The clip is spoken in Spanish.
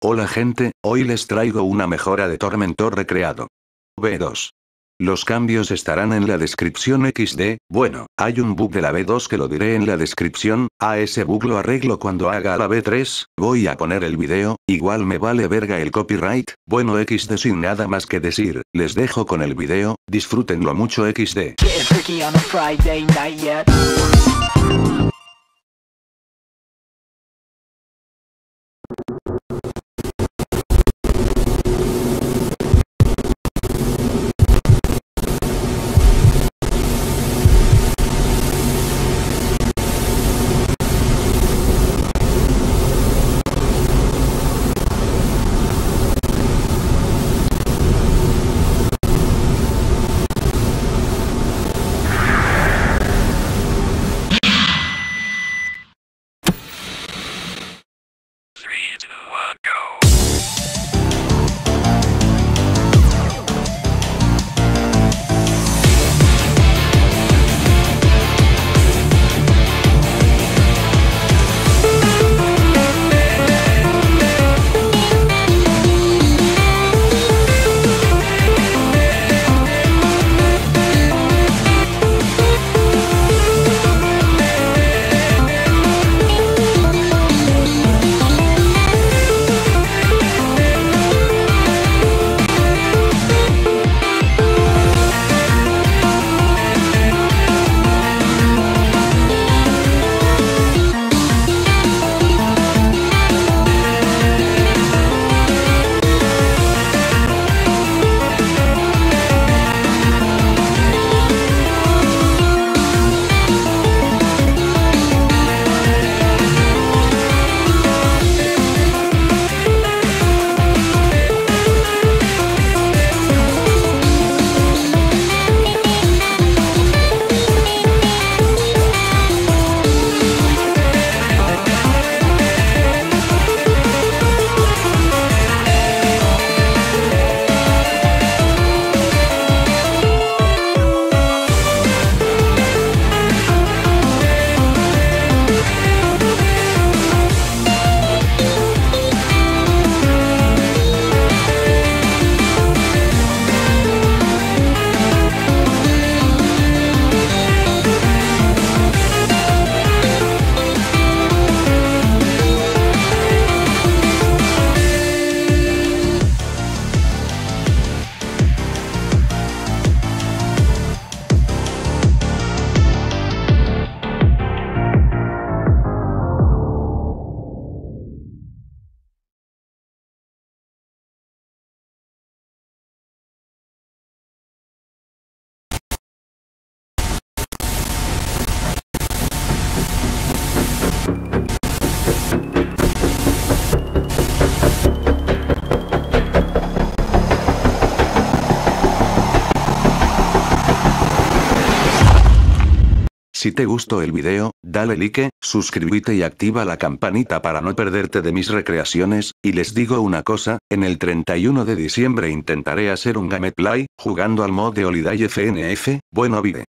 Hola gente, hoy les traigo una mejora de Tormentor recreado. V2. Los cambios estarán en la descripción XD, bueno, hay un bug de la V2 que lo diré en la descripción, a ese bug lo arreglo cuando haga la V3, voy a poner el video, igual me vale verga el copyright, bueno XD sin nada más que decir, les dejo con el video, disfrútenlo mucho XD. Si te gustó el video, dale like, suscríbete y activa la campanita para no perderte de mis recreaciones, y les digo una cosa, en el 31 de diciembre intentaré hacer un gameplay, jugando al mod de Holiday FNF, bueno vide.